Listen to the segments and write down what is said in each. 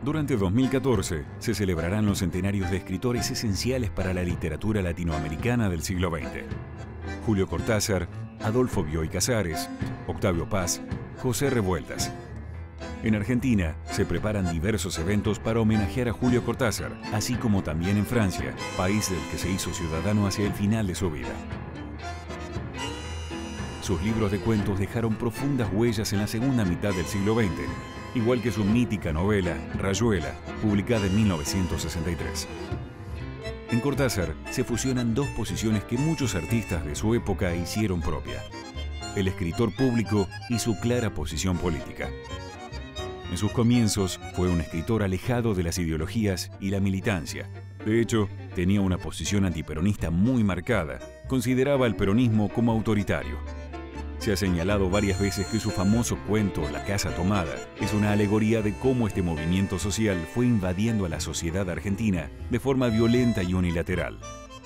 Durante 2014 se celebrarán los centenarios de escritores esenciales para la literatura latinoamericana del siglo XX. Julio Cortázar, Adolfo Bioy Casares, Octavio Paz, José Revueltas. En Argentina se preparan diversos eventos para homenajear a Julio Cortázar, así como también en Francia, país del que se hizo ciudadano hacia el final de su vida. Sus libros de cuentos dejaron profundas huellas en la segunda mitad del siglo XX, igual que su mítica novela, Rayuela, publicada en 1963. En Cortázar se fusionan dos posiciones que muchos artistas de su época hicieron propia: el escritor público y su clara posición política. En sus comienzos fue un escritor alejado de las ideologías y la militancia. De hecho, tenía una posición antiperonista muy marcada. Consideraba el peronismo como autoritario. Se ha señalado varias veces que su famoso cuento La Casa Tomada es una alegoría de cómo este movimiento social fue invadiendo a la sociedad argentina de forma violenta y unilateral.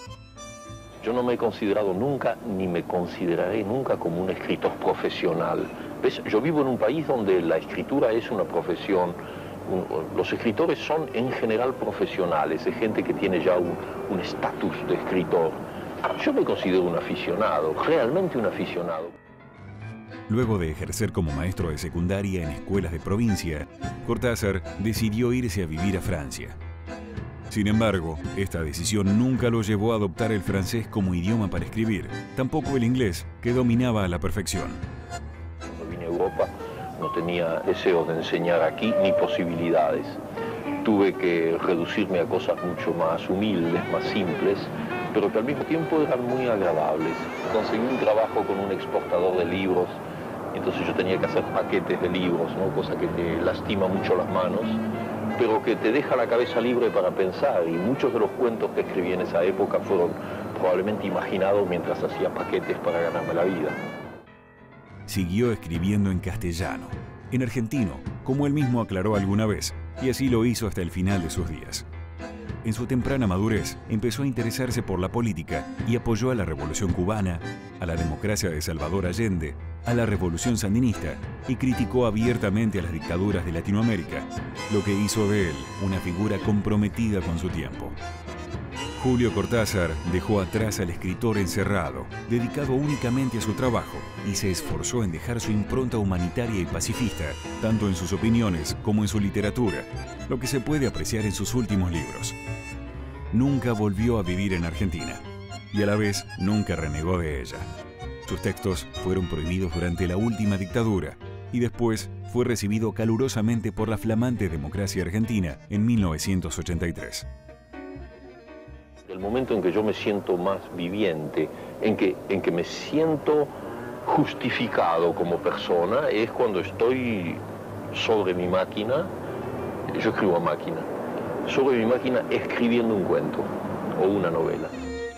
Yo no me he considerado nunca, ni me consideraré nunca como un escritor profesional. ¿Ves? Yo vivo en un país donde la escritura es una profesión. Los escritores son en general profesionales, es gente que tiene ya un estatus de escritor. Yo me considero un aficionado, realmente un aficionado. Luego de ejercer como maestro de secundaria en escuelas de provincia, Cortázar decidió irse a vivir a Francia. Sin embargo, esta decisión nunca lo llevó a adoptar el francés como idioma para escribir, tampoco el inglés, que dominaba a la perfección. Cuando vine a Europa no tenía deseos de enseñar aquí ni posibilidades. Tuve que reducirme a cosas mucho más humildes, más simples, pero que al mismo tiempo eran muy agradables. Conseguí un trabajo con un exportador de libros, entonces yo tenía que hacer paquetes de libros, ¿no? Cosa que te lastima mucho las manos, pero que te deja la cabeza libre para pensar, y muchos de los cuentos que escribí en esa época fueron probablemente imaginados mientras hacía paquetes para ganarme la vida. Siguió escribiendo en castellano, en argentino, como él mismo aclaró alguna vez, y así lo hizo hasta el final de sus días. En su temprana madurez, empezó a interesarse por la política y apoyó a la Revolución Cubana, a la democracia de Salvador Allende, a la Revolución Sandinista y criticó abiertamente a las dictaduras de Latinoamérica, lo que hizo de él una figura comprometida con su tiempo. Julio Cortázar dejó atrás al escritor encerrado, dedicado únicamente a su trabajo, y se esforzó en dejar su impronta humanitaria y pacifista, tanto en sus opiniones como en su literatura, lo que se puede apreciar en sus últimos libros. Nunca volvió a vivir en Argentina, y a la vez nunca renegó de ella. Sus textos fueron prohibidos durante la última dictadura, y después fue recibido calurosamente por la flamante democracia argentina en 1983. El momento en que yo me siento más viviente, en que me siento justificado como persona, es cuando estoy sobre mi máquina. Yo escribo a máquina, sobre mi máquina escribiendo un cuento o una novela.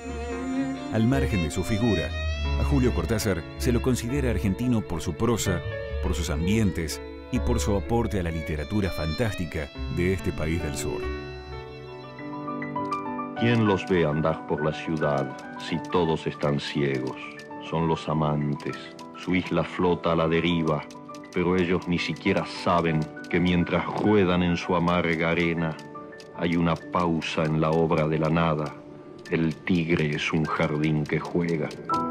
Al margen de su figura, a Julio Cortázar se lo considera argentino por su prosa, por sus ambientes y por su aporte a la literatura fantástica de este país del sur. ¿Quién los ve andar por la ciudad si todos están ciegos? Son los amantes, su isla flota a la deriva, pero ellos ni siquiera saben que mientras ruedan en su amarga arena, hay una pausa en la obra de la nada. El tigre es un jardín que juega.